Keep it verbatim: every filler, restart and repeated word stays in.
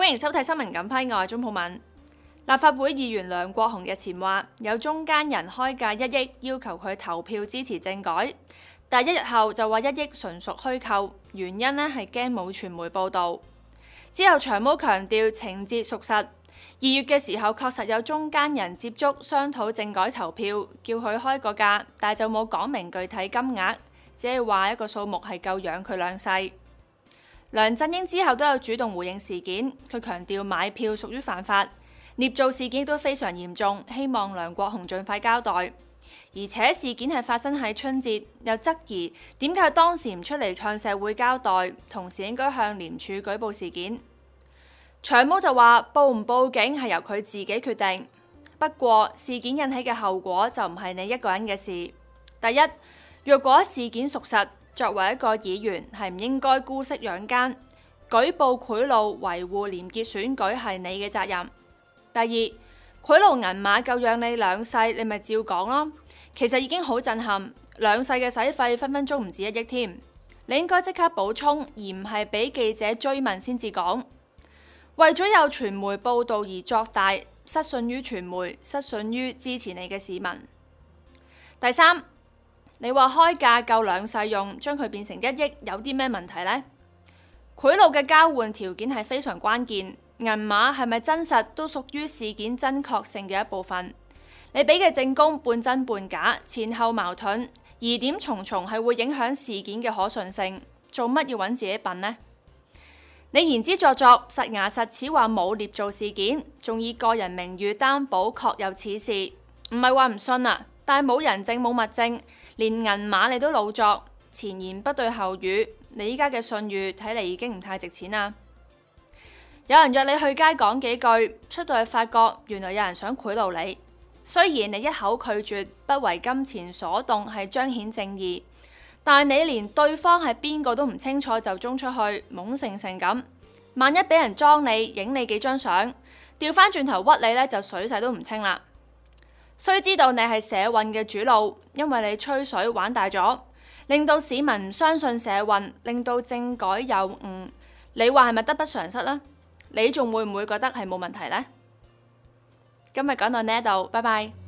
歡迎收睇新聞緊批，我係鍾普敏。立法會議員梁國雄日前話，有中間人開價一億要求佢投票支持政改，但一日後就話一億純屬虛構，原因呢係驚冇傳媒報導。之後長毛強調情節屬實，二月嘅時候確實有中間人接觸商討政改投票，叫佢開個價，但就冇講明具體金額，只係話一個數目係夠養佢兩世。梁振英之後都有主動回應事件，佢強調買票屬於犯法。捏造事件都非常嚴重，希望梁國雄盡快交代。而且事件係發生喺春節，又質疑點解當時唔出嚟向社會交代，同時應該向廉署舉報事件。長毛就話報唔報警係由佢自己決定，不過事件引起嘅後果就唔係你一個人嘅事。第一，若果事件屬實，作為一個議員係唔應該姑息養奸，舉報賄賂維護廉潔選舉係你嘅責任。第二，賄賂銀碼夠養你兩世，你咪照講咯。其實已經好震撼，兩世嘅使費分分鐘唔止一億添。你應該即刻補充，而唔係俾記者追問先至講。為咗有傳媒報導而作大，失信於傳媒，失信於支持你嘅市民。第三，你話開價夠兩世用，將佢變成一億，有啲咩問題呢？賄賂嘅交換條件係非常關鍵。銀碼係咪真實都屬於事件真確性嘅一部分。你俾嘅證供半真半假，前後矛盾，疑點重重，係會影響事件嘅可信性。做乜要揾自己笨呢？你言之鑿鑿，實牙實齒話冇捏造事件，仲以個人名譽擔保確有此事，唔係話唔信啊，但係冇人證冇物證，連銀碼你都老作，前言不對後語，你依家嘅信譽睇嚟已經唔太值錢啦。有人約你去街講幾句，出到去發覺原來有人想賄賂你。雖然你一口拒絕，不為金錢所動係彰顯正義，但係你連對方係邊個都唔清楚就衝出去，懵成成咁。萬一俾人裝你，影你幾張相，調翻轉頭屈你呢，就水洗都唔清啦。須知道你係社運嘅主腦，因為你吹水玩大咗，令到市民唔相信社運，令到政改有誤。你話係咪得不償失呢？你仲會唔會覺得係冇問題呢？今日講到呢度，拜拜。